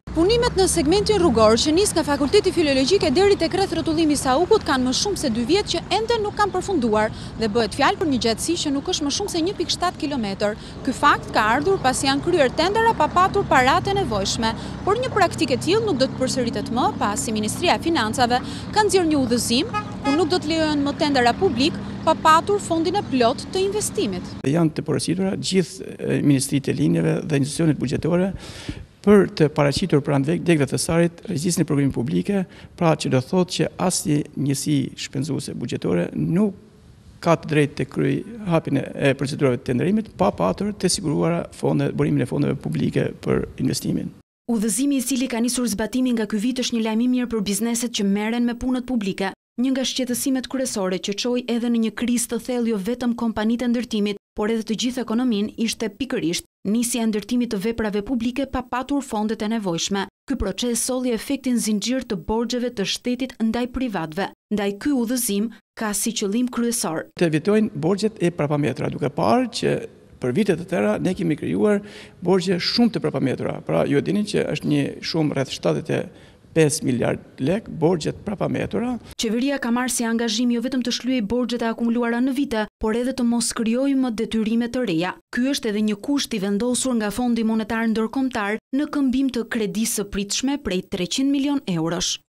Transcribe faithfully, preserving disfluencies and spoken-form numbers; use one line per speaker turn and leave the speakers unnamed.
Punimet në segmentin rrugor që nis nga Fakulteti Filologjike deri tek rreth rrotullimi i Saukut kanë më shumë se dy vjet që ende nuk kanë përfunduar dhe bëhet fjalë për një gjatësi që nuk është më shumë se një pikë shtat kilometër. Ky fakt ka ardhur pasi janë kryer tendera pa patur paratë e nevojshme, por një praktikë e tillë nuk do të përsëritet më pasi Ministria e Financave ka nxjerrë një udhëzim ku nuk do të lejohen më tendera publik pa patur fondin e plot të investimit.
Janë të porositura gjithë ministritë e linjave dhe institucionet buxhetore për të paraqitur pranë degëve të sarit regjistrin e programimit publike, pra që do thotë që asnjë njësi shpenzuese buxhetore nuk ka të drejtë të kryej hapjen e procedurave të tenderimit pa patur të siguruara fonde, burimin e fondeve publike për investimin.
Udhëzimi i cili ka nisur zbatimi nga ky vit është një lajm i mirë për bizneset që merren me punët publike. Një nga shqetësimet kryesore që çoi edhe në një krizë të thellë jo vetëm kompanitë e ndërtimit, por edhe të gjithë ekonominë ishte pikërisht nisja e ndërtimit të veprave publike pa patur fondet e nevojshme. Ky proces solli efektin zinxhir të borxheve të shtetit ndaj privatëve. Ndaj ky udhëzim ka si qëllim kryesor
të evitojnë borxhet e parapametura, duke parë që për vite të tëra ne kemi krijuar borxhe shumë të parapametura. Pra ju e dini që është një shumë rreth shtatëdhjetë e pesë miliard lek borxhet parapametura.
Qeveria ka marrë si angazhim jo vetëm të shlyejë borxhet e akumuluara në vite, por edhe të mos krijojë më detyrime të reja. Ky është edhe një kusht i vendosur nga Fondi Monetar Ndërkombëtar në këmbim të kredisë së pritshme prej treqind milion eurosh.